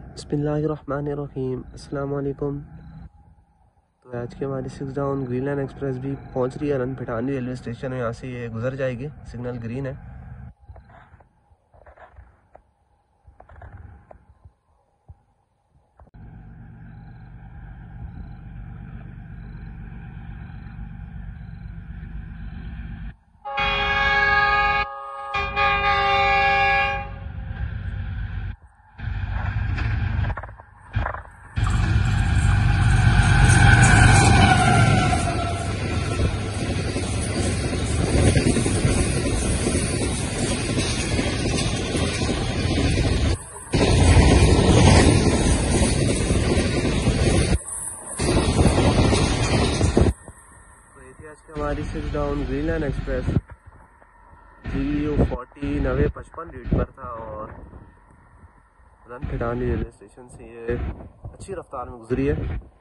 बिस्मिल्लाहिर्रहमानिर्रहीम, अस्सलाम वालेकुम। तो आज की हमारी 6 डाउन ग्रीन लाइन एक्सप्रेस भी पहुंच रही है रन भिटानी रेलवे स्टेशन है। यहाँ से ये गुजर जाएगी, सिग्नल ग्रीन है। आज की हमारी 6 down green line express GU40 9055 रीड पर था और रन भिटानी रेलवे स्टेशन से ये अच्छी रफ्तार में गुजरी है।